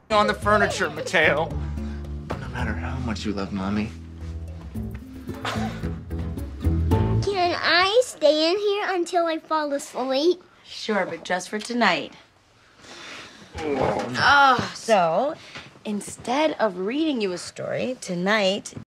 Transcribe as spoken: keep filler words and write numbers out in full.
on the furniture, Mateo. No matter how much you love Mommy. Can I stay in here until I fall asleep? Sure, but just for tonight. Oh, so instead of reading you a story, tonight